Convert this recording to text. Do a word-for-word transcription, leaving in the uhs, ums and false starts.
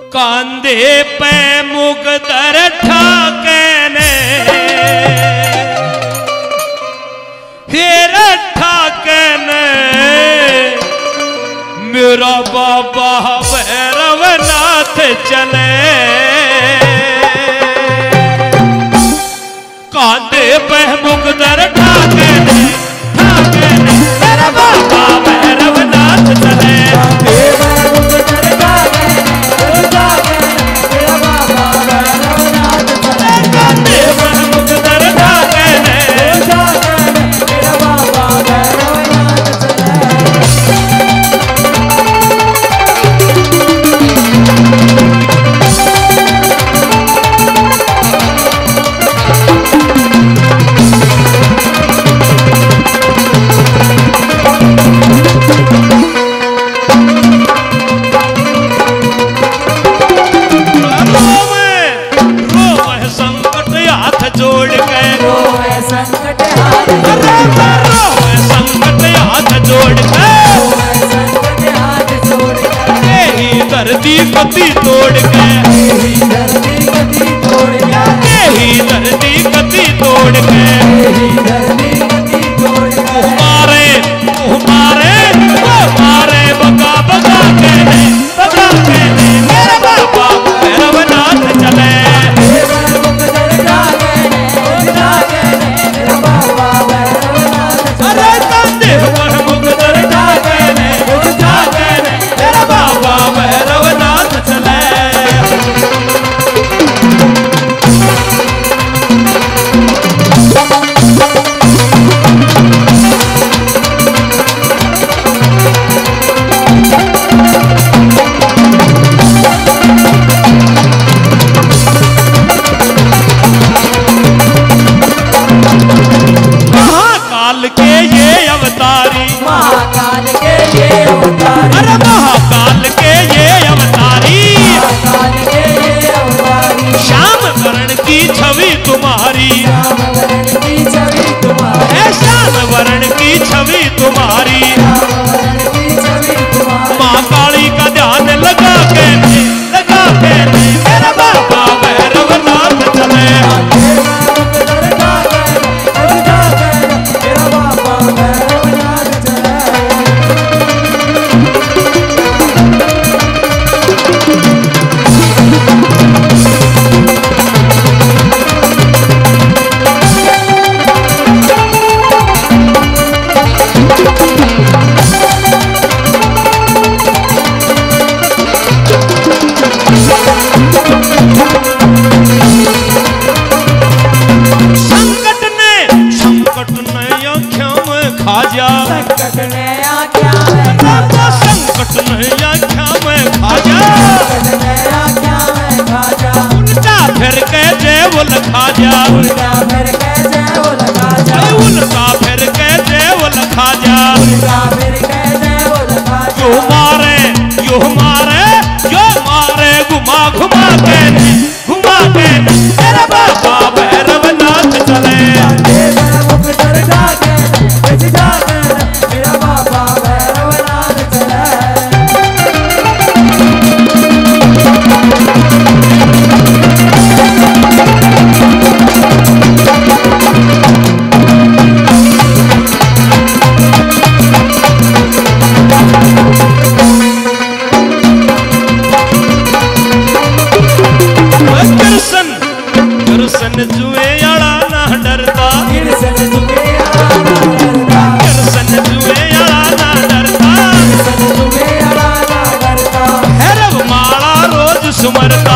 कांधे पे मुकदर ठाके ने फिर ठाके ने मेरा बाबा भैरवनाथ चले कांधे पे मुकदर ठाके ने ठाके ने मेरा बाबा भैरवनाथ चले धरती कदी तोड़ के धरती कदी तोड़ के धरती कदी तोड़ के मारे मारे मारे बगा बगा के बगा के मेरा बाबा भैरवनाथ चले अरे कंधे पर मुकदर ठाके ने ठाके ने मेरा बाबा भैरवनाथ चले महाकाल के ये अवतारी महाकाल के ये अवतारी अरे महाकाल के ये अवतारी महाकाल के ये अवतारी श्याम वर्ण की छवि तुम्हारी श्याम वर्ण की छवि तुम्हारी श्याम वर्ण की छवि तुम्हारी माँ काली का ध्यान लगा के लगा के मेरा बाबा भैरवनाथ चले खाजा संकट ने आख्या में खाजा संकट ने आख्या में खाजा उल्टा फिर के जेवल खाजा उल्टा फिर के जेवल खाजा उल्टा फिर के जेवल खाजा उल्टा फिर के जेवल खाजा यो मारे यो मारे यो मारे घुमा घुमा के घुमा के मेरा बाबा भैरवनाथ चले मेरा बाबा भैरवनाथ चले कृष्ण कृष्ण जुए अड़ा ना डरता कृष्ण जुए कृष्ण जुए अड़ा ना डरता भैरव माला रोज सुमरता